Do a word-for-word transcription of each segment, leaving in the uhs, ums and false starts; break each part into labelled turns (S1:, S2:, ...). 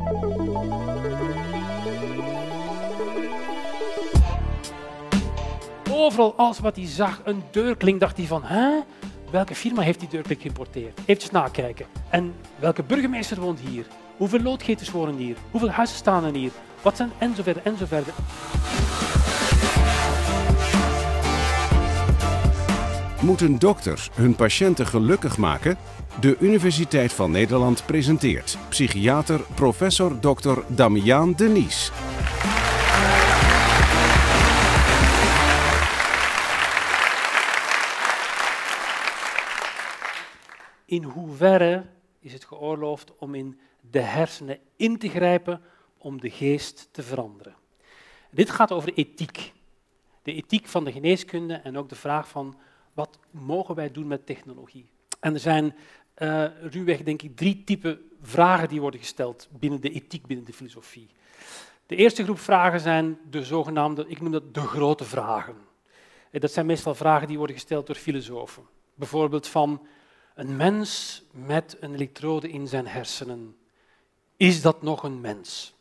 S1: Overal, alles wat hij zag, een deurklink, dacht hij van, hè? Welke firma heeft die deurklink geïmporteerd? Even nakijken. En welke burgemeester woont hier? Hoeveel loodgieters wonen hier? Hoeveel huizen staan er hier? Wat zijn en zo verder en zo verder.
S2: Moeten dokters hun patiënten gelukkig maken? De Universiteit van Nederland presenteert psychiater professor dokter Damiaan de Nies.
S1: In hoeverre is het geoorloofd om in de hersenen in te grijpen om de geest te veranderen? Dit gaat over ethiek. De ethiek van de geneeskunde en ook de vraag van wat mogen wij doen met technologie? En er zijn uh, ruwweg denk ik drie typen vragen die worden gesteld binnen de ethiek, binnen de filosofie. De eerste groep vragen zijn de zogenaamde, ik noem dat de grote vragen. Dat zijn meestal vragen die worden gesteld door filosofen. Bijvoorbeeld van een mens met een elektrode in zijn hersenen. Is dat nog een mens?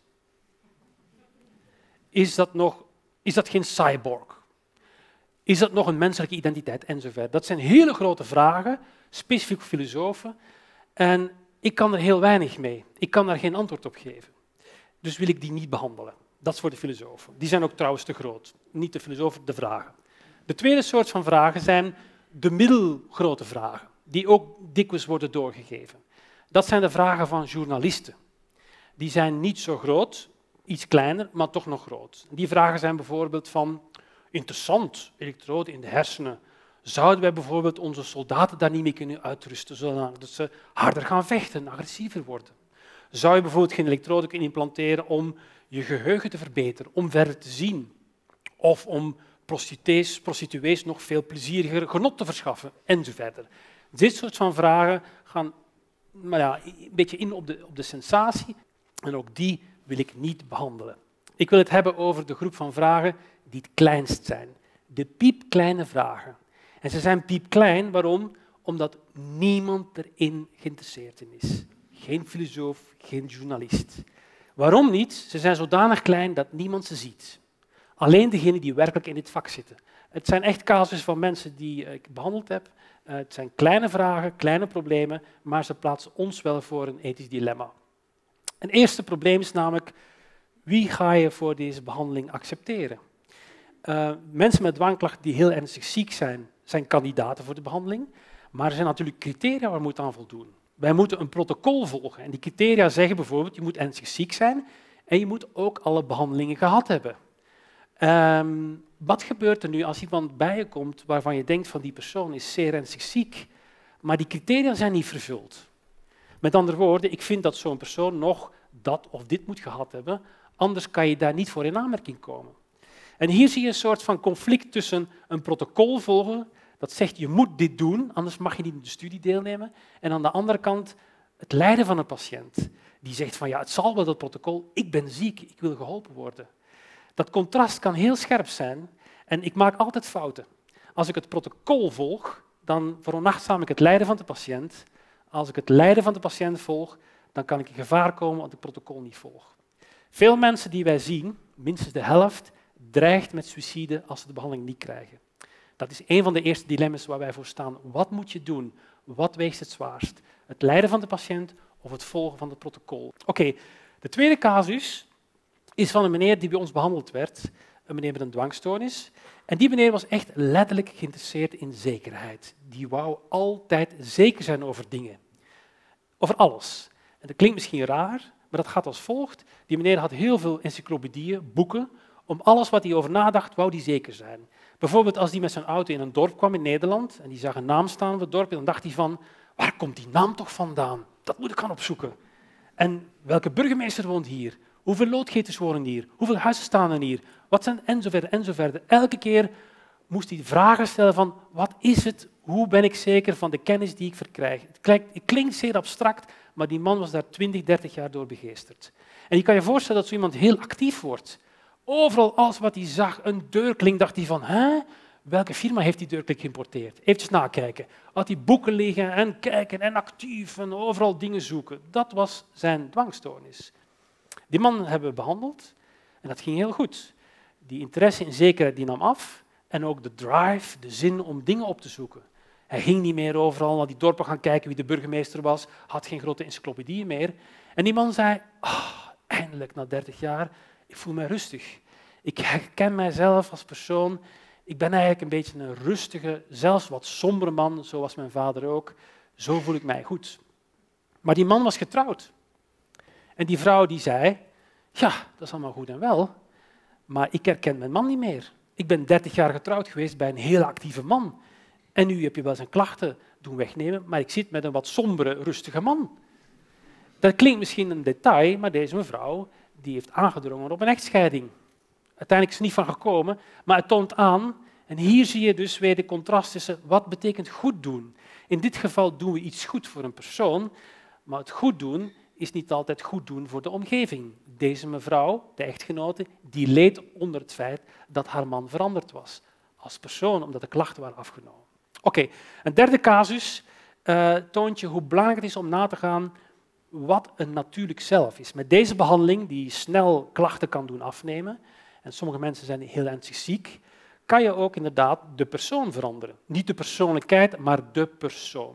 S1: Is dat, nog, is dat geen cyborg? Is dat nog een menselijke identiteit? Enzovoort. Dat zijn hele grote vragen, specifiek voor filosofen. En ik kan er heel weinig mee. Ik kan daar geen antwoord op geven. Dus wil ik die niet behandelen. Dat is voor de filosofen. Die zijn ook trouwens te groot. Niet de filosofen, de vragen. De tweede soort van vragen zijn de middelgrote vragen, die ook dikwijls worden doorgegeven. Dat zijn de vragen van journalisten. Die zijn niet zo groot, iets kleiner, maar toch nog groot. Die vragen zijn bijvoorbeeld van, interessant, elektroden in de hersenen. Zouden wij bijvoorbeeld onze soldaten daar niet mee kunnen uitrusten, zodat ze harder gaan vechten, agressiever worden? Zou je bijvoorbeeld geen elektrode kunnen implanteren om je geheugen te verbeteren, om verder te zien? Of om prostituees, prostituees nog veel plezieriger genot te verschaffen, enzovoort. Dit soort van vragen gaan maar ja, een beetje in op de, op de sensatie en ook die wil ik niet behandelen. Ik wil het hebben over de groep van vragen die het kleinst zijn. De piepkleine vragen. En ze zijn piepklein, waarom? Omdat niemand erin geïnteresseerd in is. Geen filosoof, geen journalist. Waarom niet? Ze zijn zodanig klein dat niemand ze ziet. Alleen degenen die werkelijk in dit vak zitten. Het zijn echt casussen van mensen die ik behandeld heb. Uh, het zijn kleine vragen, kleine problemen, maar ze plaatsen ons wel voor een ethisch dilemma. Een eerste probleem is namelijk, wie ga je voor deze behandeling accepteren? Uh, mensen met dwangklachten die heel ernstig ziek zijn, zijn kandidaten voor de behandeling. Maar er zijn natuurlijk criteria waar we moeten aan voldoen. Wij moeten een protocol volgen. En die criteria zeggen bijvoorbeeld, je moet ernstig ziek zijn en je moet ook alle behandelingen gehad hebben. Um, wat gebeurt er nu als iemand bij je komt waarvan je denkt van die persoon is zeer ernstig ziek, maar die criteria zijn niet vervuld? Met andere woorden, ik vind dat zo'n persoon nog dat of dit moet gehad hebben, anders kan je daar niet voor in aanmerking komen. En hier zie je een soort van conflict tussen een protocol volgen, dat zegt je moet dit doen, anders mag je niet in de studie deelnemen, en aan de andere kant het lijden van een patiënt, die zegt van ja, het zal wel dat protocol, ik ben ziek, ik wil geholpen worden. Dat contrast kan heel scherp zijn en ik maak altijd fouten. Als ik het protocol volg, dan veronachtzaam ik het lijden van de patiënt. Als ik het lijden van de patiënt volg, dan kan ik in gevaar komen als ik het protocol niet volg. Veel mensen die wij zien, minstens de helft, dreigt met suïcide als ze de behandeling niet krijgen. Dat is een van de eerste dilemma's waar wij voor staan. Wat moet je doen? Wat weegt het zwaarst? Het lijden van de patiënt of het volgen van het protocol? Oké, okay, de tweede casus is van een meneer die bij ons behandeld werd, een meneer met een dwangstoornis. En die meneer was echt letterlijk geïnteresseerd in zekerheid. Die wou altijd zeker zijn over dingen. Over alles. En dat klinkt misschien raar, maar dat gaat als volgt. Die meneer had heel veel encyclopedieën, boeken. Om alles wat hij over nadacht, wou hij zeker zijn. Bijvoorbeeld als hij met zijn auto in een dorp kwam in Nederland en die zag een naam staan op het dorp, dan dacht hij van, waar komt die naam toch vandaan? Dat moet ik gaan opzoeken. En welke burgemeester woont hier? Hoeveel loodgieters wonen hier? Hoeveel huizen staan er hier? Wat zijn enzovoort, enzovoort. Elke keer moest hij vragen stellen van wat is het? Hoe ben ik zeker van de kennis die ik verkrijg? Het klinkt, het klinkt zeer abstract, maar die man was daar twintig, dertig jaar door begeesterd. En je kan je voorstellen dat zo iemand heel actief wordt. Overal, alles wat hij zag, een deurklink, dacht hij van, hè? Welke firma heeft die deurklink geïmporteerd? Even nakijken. Had hij boeken liggen en kijken en actief en overal dingen zoeken. Dat was zijn dwangstoornis. Die man hebben we behandeld en dat ging heel goed. Die interesse in zekerheid die nam af en ook de drive, de zin om dingen op te zoeken. Hij ging niet meer overal naar die dorpen gaan kijken wie de burgemeester was, had geen grote encyclopedieën meer. En die man zei, oh, eindelijk na dertig jaar, ik voel me rustig. Ik herken mijzelf als persoon. Ik ben eigenlijk een beetje een rustige, zelfs wat sombere man, zoals mijn vader ook. Zo voel ik mij goed. Maar die man was getrouwd. En die vrouw die zei, ja, dat is allemaal goed en wel, maar ik herken mijn man niet meer. Ik ben dertig jaar getrouwd geweest bij een heel actieve man. En nu heb je wel zijn klachten doen wegnemen, maar ik zit met een wat sombere, rustige man. Dat klinkt misschien een detail, maar deze mevrouw die heeft aangedrongen op een echtscheiding. Uiteindelijk is er niet van gekomen, maar het toont aan, en hier zie je dus weer de contrast tussen wat betekent goed doen. In dit geval doen we iets goed voor een persoon, maar het goed doen is niet altijd goed doen voor de omgeving. Deze mevrouw, de echtgenote, die leed onder het feit dat haar man veranderd was als persoon, omdat de klachten waren afgenomen. Oké, okay, een derde casus uh, toont je hoe belangrijk het is om na te gaan wat een natuurlijk zelf is. Met deze behandeling, die snel klachten kan doen afnemen, en sommige mensen zijn heel ernstig ziek, kan je ook inderdaad de persoon veranderen. Niet de persoonlijkheid, maar de persoon.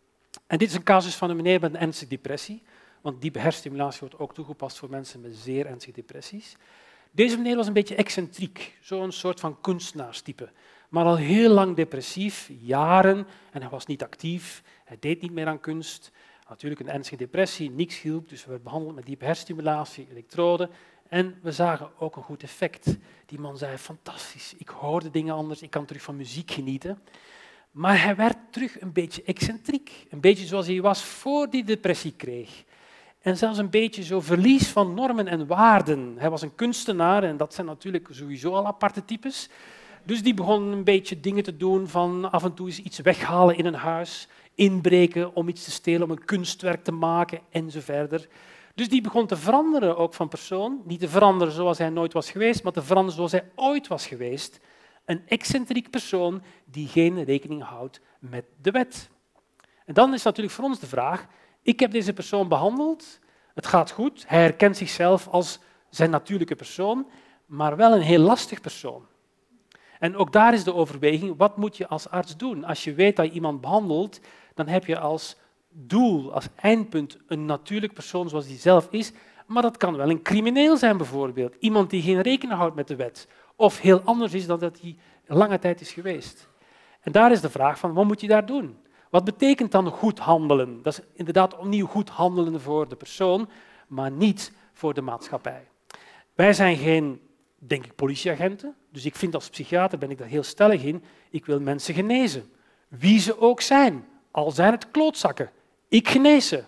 S1: En dit is een casus van een meneer met een ernstige depressie, want diepe hersenstimulatie wordt ook toegepast voor mensen met zeer ernstige depressies. Deze meneer was een beetje excentriek, zo'n soort van kunstenaarstype, maar al heel lang depressief, jaren, en hij was niet actief, hij deed niet meer aan kunst. Natuurlijk een ernstige depressie, niks hielp, dus we werden behandeld met diepe hersenstimulatie, elektroden, en we zagen ook een goed effect. Die man zei, fantastisch, ik hoorde dingen anders, ik kan terug van muziek genieten. Maar hij werd terug een beetje excentriek, een beetje zoals hij was voor die depressie kreeg. En zelfs een beetje zo verlies van normen en waarden. Hij was een kunstenaar en dat zijn natuurlijk sowieso al aparte types. Dus die begon een beetje dingen te doen van af en toe eens iets weghalen in een huis, inbreken om iets te stelen, om een kunstwerk te maken enzovoort. Dus die begon te veranderen ook van persoon. Niet te veranderen zoals hij nooit was geweest, maar te veranderen zoals hij ooit was geweest. Een excentriek persoon die geen rekening houdt met de wet. En dan is natuurlijk voor ons de vraag, ik heb deze persoon behandeld, het gaat goed, hij herkent zichzelf als zijn natuurlijke persoon, maar wel een heel lastig persoon. En ook daar is de overweging, wat moet je als arts doen? Als je weet dat je iemand behandelt, dan heb je als doel, als eindpunt, een natuurlijk persoon zoals die zelf is, maar dat kan wel een crimineel zijn bijvoorbeeld. Iemand die geen rekening houdt met de wet, of heel anders is dan dat hij lange tijd is geweest. En daar is de vraag van, wat moet je daar doen? Wat betekent dan goed handelen? Dat is inderdaad opnieuw goed handelen voor de persoon, maar niet voor de maatschappij. Wij zijn geen, denk ik, politieagenten, dus ik vind als psychiater, ben ik daar heel stellig in, ik wil mensen genezen. Wie ze ook zijn, al zijn het klootzakken. Ik genees ze.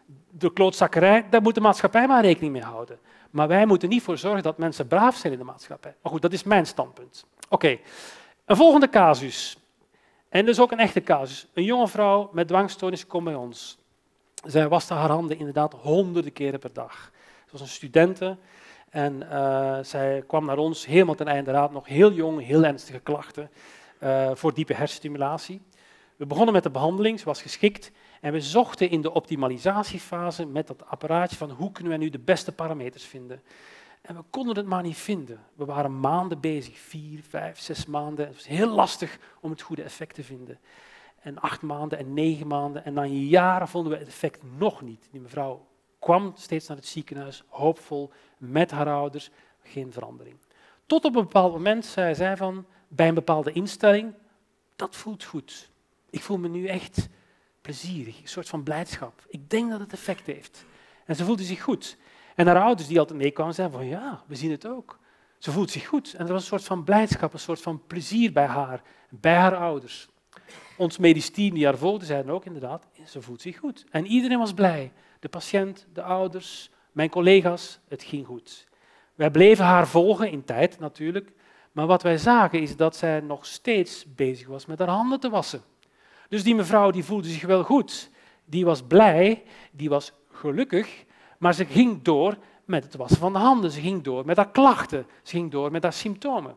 S1: De klootzakkerij, daar moet de maatschappij maar rekening mee houden. Maar wij moeten niet voor zorgen dat mensen braaf zijn in de maatschappij. Maar goed, dat is mijn standpunt. Oké, okay. Een volgende casus. En dat is ook een echte casus. Een jonge vrouw met dwangstoornis komt bij ons. Zij waste haar handen inderdaad honderden keren per dag. Ze was een studente en uh, zij kwam naar ons helemaal ten einde raad, nog heel jong, heel ernstige klachten uh, voor diepe hersenstimulatie. We begonnen met de behandeling, ze was geschikt, en we zochten in de optimalisatiefase met dat apparaatje van hoe kunnen we nu de beste parameters vinden. En we konden het maar niet vinden. We waren maanden bezig, vier, vijf, zes maanden. Het was heel lastig om het goede effect te vinden. En acht maanden en negen maanden. En na jaren vonden we het effect nog niet. Die mevrouw kwam steeds naar het ziekenhuis, hoopvol, met haar ouders, geen verandering. Tot op een bepaald moment zei zij van, bij een bepaalde instelling, dat voelt goed. Ik voel me nu echt plezierig, een soort van blijdschap. Ik denk dat het effect heeft. En ze voelde zich goed. En haar ouders die altijd meekwamen, zeiden van ja, we zien het ook. Ze voelt zich goed. En er was een soort van blijdschap, een soort van plezier bij haar, bij haar ouders. Ons medisch team die haar volgde, zeiden ook inderdaad, ze voelt zich goed. En iedereen was blij. De patiënt, de ouders, mijn collega's, het ging goed. Wij bleven haar volgen in tijd natuurlijk, maar wat wij zagen is dat zij nog steeds bezig was met haar handen te wassen. Dus die mevrouw die voelde zich wel goed, die was blij, die was gelukkig, maar ze ging door met het wassen van de handen, ze ging door met haar klachten, ze ging door met haar symptomen.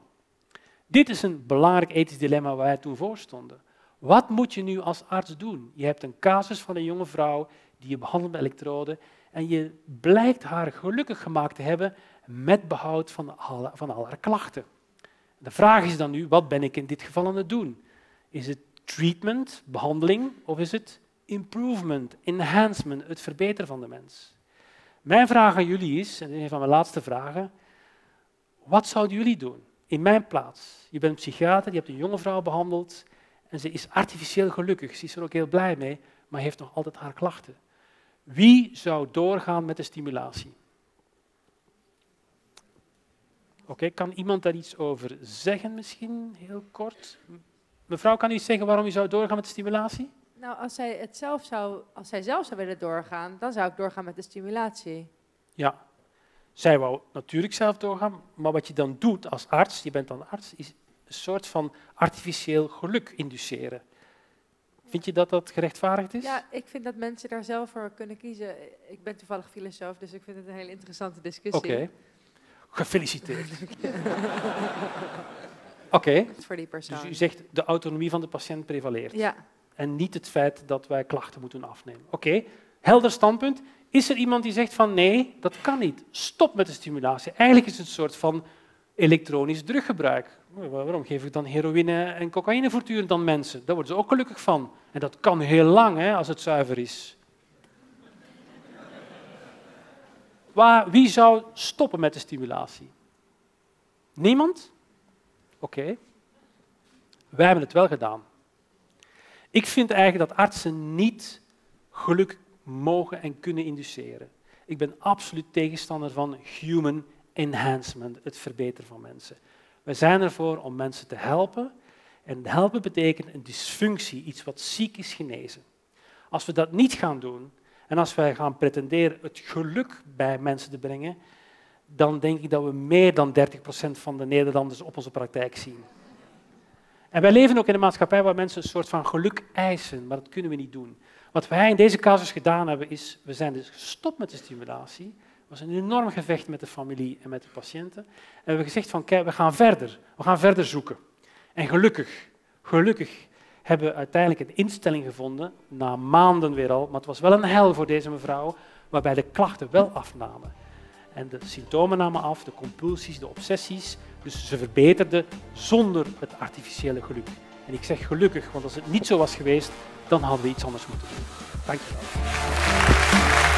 S1: Dit is een belangrijk ethisch dilemma waar wij toen voor stonden. Wat moet je nu als arts doen? Je hebt een casus van een jonge vrouw die je behandelt met elektroden En je blijkt haar gelukkig gemaakt te hebben met behoud van al, van al haar klachten. De vraag is dan nu, wat ben ik in dit geval aan het doen? Is het treatment, behandeling, of is het improvement, enhancement, het verbeteren van de mens? Mijn vraag aan jullie is, en dat is een van mijn laatste vragen, wat zouden jullie doen in mijn plaats? Je bent een psychiater, je hebt een jonge vrouw behandeld en ze is artificieel gelukkig. Ze is er ook heel blij mee, maar heeft nog altijd haar klachten. Wie zou doorgaan met de stimulatie? Oké, okay, kan iemand daar iets over zeggen misschien, heel kort? Mevrouw, kan u zeggen waarom u zou doorgaan met de stimulatie?
S3: Nou, als zij, het zelf zou, als zij zelf zou willen doorgaan, dan zou ik doorgaan met de stimulatie.
S1: Ja, zij wou natuurlijk zelf doorgaan, maar wat je dan doet als arts, je bent dan arts, is een soort van artificieel geluk induceren. Vind je dat dat gerechtvaardigd is?
S3: Ja, ik vind dat mensen daar zelf voor kunnen kiezen. Ik ben toevallig filosoof, dus ik vind het een hele interessante discussie.
S1: Oké, okay. Gefeliciteerd. Oké, okay.
S3: Voor die persoon.
S1: Dus u zegt de autonomie van de patiënt prevaleert.
S3: Ja.
S1: En niet het feit dat wij klachten moeten afnemen. Oké, okay. Helder standpunt. Is er iemand die zegt van nee, dat kan niet. Stop met de stimulatie. Eigenlijk is het een soort van elektronisch druggebruik. Waarom geef ik dan heroïne en cocaïne voortdurend aan mensen? Daar worden ze ook gelukkig van. En dat kan heel lang, hè, als het zuiver is. Waar, wie zou stoppen met de stimulatie? Niemand? Oké. Okay. Wij hebben het wel gedaan. Ik vind eigenlijk dat artsen niet geluk mogen en kunnen induceren. Ik ben absoluut tegenstander van human enhancement, het verbeteren van mensen. We zijn ervoor om mensen te helpen. En helpen betekent een dysfunctie, iets wat ziek is, genezen. Als we dat niet gaan doen, en als wij gaan pretenderen het geluk bij mensen te brengen, dan denk ik dat we meer dan dertig procent van de Nederlanders op onze praktijk zien. En wij leven ook in een maatschappij waar mensen een soort van geluk eisen, maar dat kunnen we niet doen. Wat wij in deze casus gedaan hebben is, we zijn dus gestopt met de stimulatie. Het was een enorm gevecht met de familie en met de patiënten. En we hebben gezegd van, kijk, we gaan verder. We gaan verder zoeken. En gelukkig, gelukkig hebben we uiteindelijk een instelling gevonden, na maanden weer al, maar het was wel een hel voor deze mevrouw, waarbij de klachten wel afnamen. En de symptomen namen af, de compulsies, de obsessies. Dus ze verbeterde zonder het artificiële geluk. En ik zeg gelukkig, want als het niet zo was geweest, dan hadden we iets anders moeten doen. Dank je wel.